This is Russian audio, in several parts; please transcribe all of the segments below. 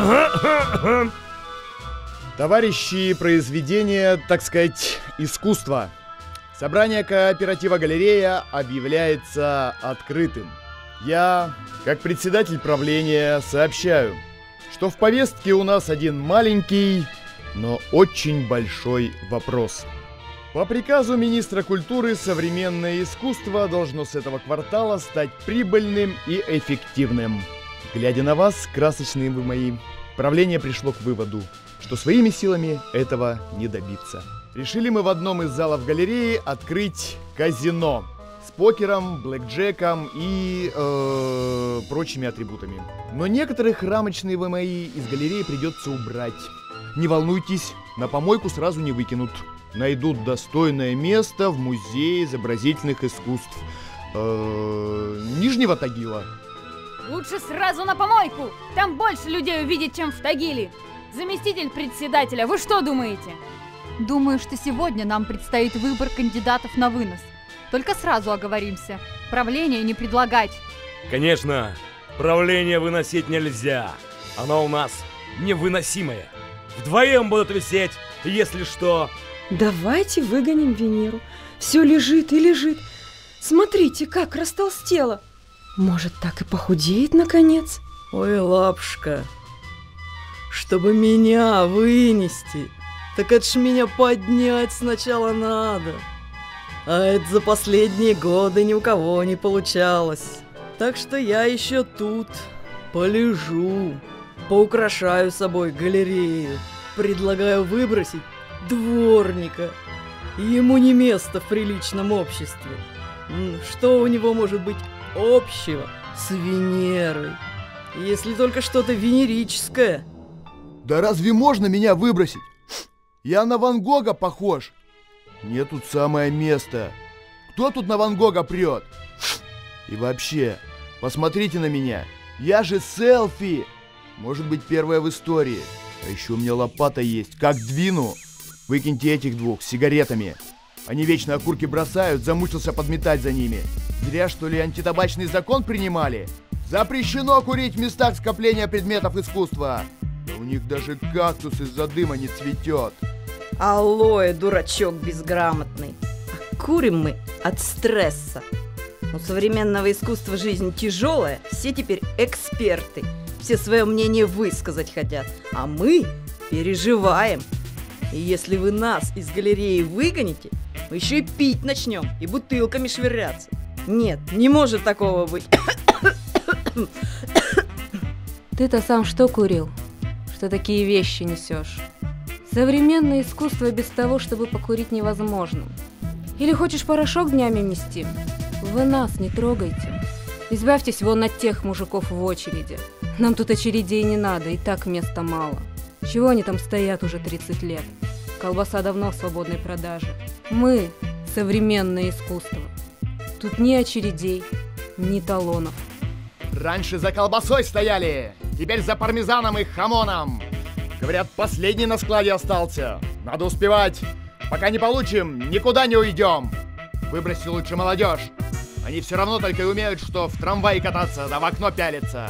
Товарищи, произведения, так сказать, искусства. Собрание кооператива «Галерея» объявляется открытым. Я, как председатель правления, сообщаю, что в повестке у нас один маленький, но очень большой вопрос. По приказу министра культуры современное искусство должно с этого квартала стать прибыльным и эффективным. Глядя на вас, красочные вы мои, правление пришло к выводу, что своими силами этого не добиться. Решили мы в одном из залов галереи открыть казино с покером, блэкджеком и прочими атрибутами. Но некоторых рамочные вы мои из галереи придется убрать. Не волнуйтесь, на помойку сразу не выкинут. Найдут достойное место в Музее изобразительных искусств Нижнего Тагила. Лучше сразу на помойку! Там больше людей увидит, чем в Тагиле. Заместитель председателя, вы что думаете? Думаю, что сегодня нам предстоит выбор кандидатов на вынос. Только сразу оговоримся. Правление не предлагать. Конечно, правление выносить нельзя. Оно у нас невыносимое. Вдвоем будут висеть, если что. Давайте выгоним Венеру. Все лежит и лежит. Смотрите, как растолстела. Может, так и похудеет наконец? Ой, лапушка, чтобы меня вынести, так это ж меня поднять сначала надо. А это за последние годы ни у кого не получалось. Так что я еще тут полежу, поукрашаю собой галерею. Предлагаю выбросить дворника. Ему не место в приличном обществе. Что у него может быть общего с Венерой? Если только что-то венерическое. Да разве можно меня выбросить? Я на Ван Гога похож. Мне тут самое место. Кто тут на Ван Гога прет? И вообще, посмотрите на меня. Я же селфи. Может быть, первая в истории. А еще у меня лопата есть. Как двину? Выкиньте этих двух с сигаретами. Они вечно окурки бросают, замучился подметать за ними. Зря, что ли, антитабачный закон принимали? Запрещено курить в местах скопления предметов искусства. Да у них даже кактус из-за дыма не цветет. Алоэ, дурачок безграмотный. А курим мы от стресса. У современного искусства жизнь тяжелая, все теперь эксперты. Все свое мнение высказать хотят, а мы переживаем. И если вы нас из галереи выгоните, мы еще и пить начнем, и бутылками швыряться. Нет, не может такого быть. Ты-то сам что курил? Что такие вещи несешь? Современное искусство без того, чтобы покурить, невозможно. Или хочешь порошок днями нести? Вы нас не трогайте. Избавьтесь вон от тех мужиков в очереди. Нам тут очередей не надо, и так места мало. Чего они там стоят уже 30 лет? Колбаса давно в свободной продаже. Мы – современное искусство. Тут ни очередей, ни талонов. Раньше за колбасой стояли, теперь за пармезаном и хамоном. Говорят, последний на складе остался. Надо успевать. Пока не получим, никуда не уйдем. Выброси лучше молодежь. Они все равно только и умеют, что в трамвае кататься, да в окно пялиться.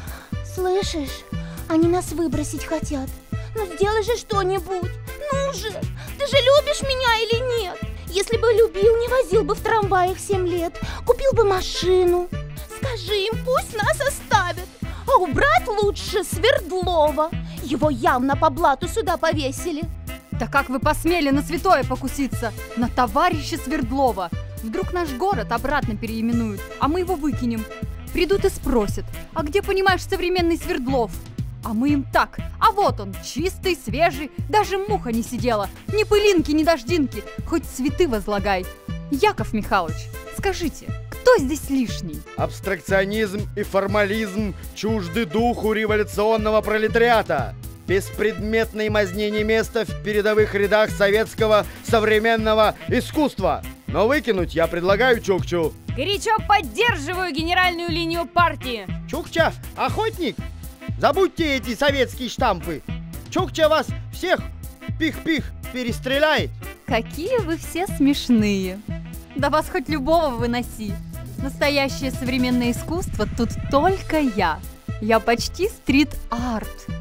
Слышишь? Они нас выбросить хотят. Ну сделай же что-нибудь. Ну же, ты же любишь меня или нет? Если бы любил, не возил бы в трамваях 7 лет. Купил бы машину. Скажи им, пусть нас оставят. А убрать лучше Свердлова. Его явно по блату сюда повесили. Да как вы посмели на святое покуситься? На товарища Свердлова. Вдруг наш город обратно переименуют, а мы его выкинем. Придут и спросят, а где, понимаешь, современный Свердлов? А мы им так, а вот он, чистый, свежий, даже муха не сидела, ни пылинки, ни дождинки, хоть цветы возлагай. Яков Михайлович, скажите, кто здесь лишний? Абстракционизм и формализм чужды духу революционного пролетариата. Беспредметной мазни не место в передовых рядах советского современного искусства. Но выкинуть я предлагаю Чукчу. Горячо поддерживаю генеральную линию партии. Чукча – охотник. Забудьте эти советские штампы. Чукча вас всех пих-пих перестреляет. Какие вы все смешные. Да вас хоть любого выноси. Настоящее современное искусство тут только я. Я почти стрит-арт.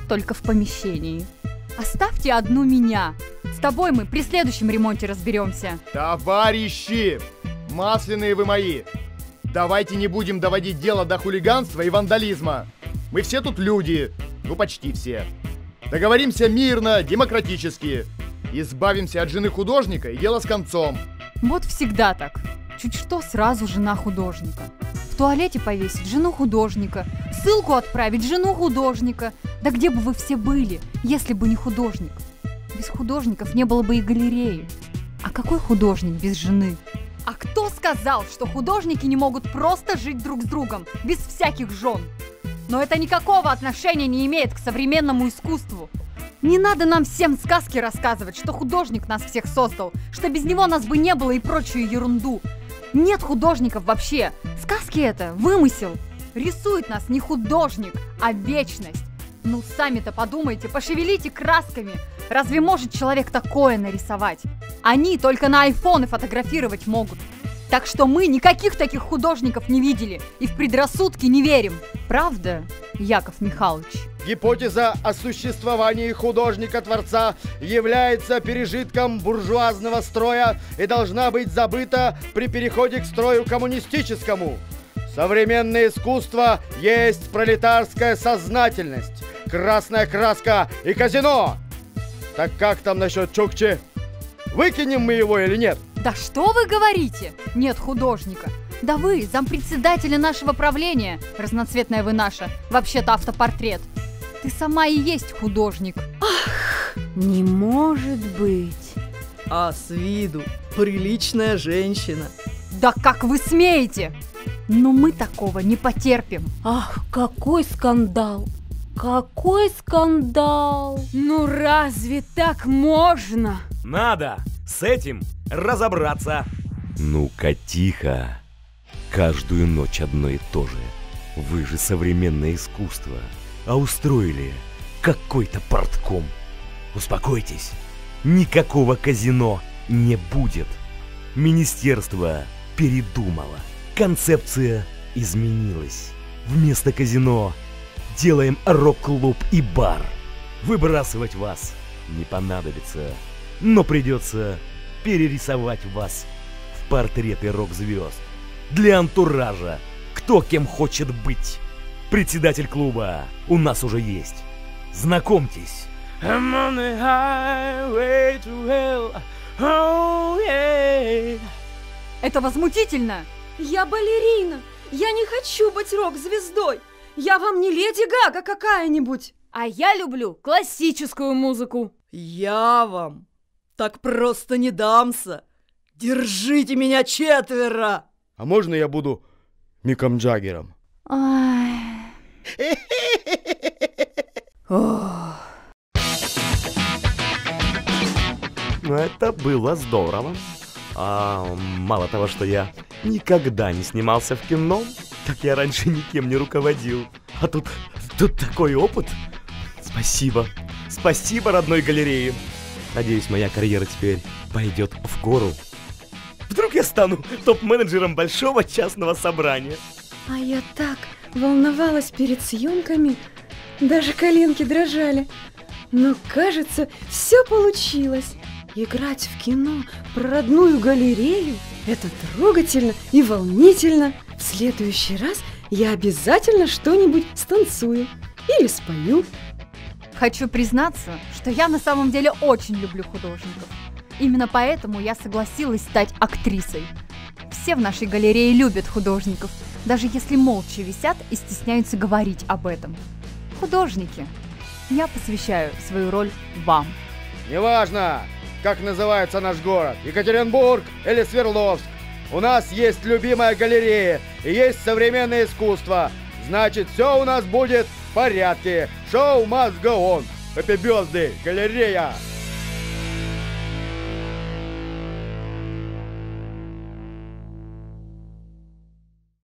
только в помещении. Оставьте одну меня. С тобой мы при следующем ремонте разберемся. Товарищи! Масляные вы мои! Давайте не будем доводить дело до хулиганства и вандализма. Мы все тут люди, ну почти все. Договоримся мирно, демократически. Избавимся от жены художника и дело с концом. Вот всегда так. Чуть что, сразу жена художника. В туалете повесить жену художника, ссылку отправить жену художника. Да где бы вы все были, если бы не художник? Без художников не было бы и галереи. А какой художник без жены? А кто сказал, что художники не могут просто жить друг с другом, без всяких жен? Но это никакого отношения не имеет к современному искусству. Не надо нам всем сказки рассказывать, что художник нас всех создал, что без него нас бы не было и прочую ерунду. Нет художников вообще. Сказки это вымысел. Рисует нас не художник, а вечность. Ну сами-то подумайте, пошевелите красками. Разве может человек такое нарисовать? Они только на айфоны фотографировать могут. Так что мы никаких таких художников не видели и в предрассудки не верим. Правда, Яков Михайлович? Гипотеза о существовании художника-творца является пережитком буржуазного строя и должна быть забыта при переходе к строю коммунистическому. Современное искусство есть пролетарская сознательность, красная краска и казино. Так как там насчет Чукчи? Выкинем мы его или нет? Да что вы говорите? Нет художника. Да вы, зампредседателя нашего правления, разноцветная вы наша, вообще-то автопортрет. Ты сама и есть художник. Ах, не может быть. А с виду приличная женщина. Да как вы смеете? Но мы такого не потерпим. Ах, какой скандал! Какой скандал! Ну разве так можно? Надо с этим разобраться. Ну-ка тихо. Каждую ночь одно и то же. Вы же современное искусство. А устроили какой-то портком. Успокойтесь. Никакого казино не будет. Министерство передумало. Концепция изменилась. Вместо казино делаем рок-клуб и бар. Выбрасывать вас не понадобится. Но придется перерисовать вас в портреты рок-звезд. Для антуража. Кто кем хочет быть. Председатель клуба у нас уже есть. Знакомьтесь. I'm on the highway to hell. Oh, yeah. Это возмутительно. Я балерина. Я не хочу быть рок-звездой. Я вам не Леди Гага какая-нибудь. А я люблю классическую музыку. Я вам так просто не дамся. Держите меня четверо. А можно я буду Миком Джаггером? Это было здорово. Мало того, что я никогда не снимался в кино, так я раньше никем не руководил. А тут такой опыт. Спасибо. Спасибо родной галерее. Надеюсь, моя карьера теперь пойдет в гору. Вдруг я стану топ-менеджером большого частного собрания. А я так волновалась перед съемками. Даже коленки дрожали. Но, кажется, все получилось. Играть в кино про родную галерею – это трогательно и волнительно. В следующий раз я обязательно что-нибудь станцую или спою. Хочу признаться, что я на самом деле очень люблю художников. Именно поэтому я согласилась стать актрисой. Все в нашей галерее любят художников, даже если молча висят и стесняются говорить об этом. Художники, я посвящаю свою роль вам. Неважно, как называется наш город, Екатеринбург или Свердловск. У нас есть любимая галерея и есть современное искусство. Значит, все у нас будет в порядке. Шоу must go on. Happy birthday, галерея!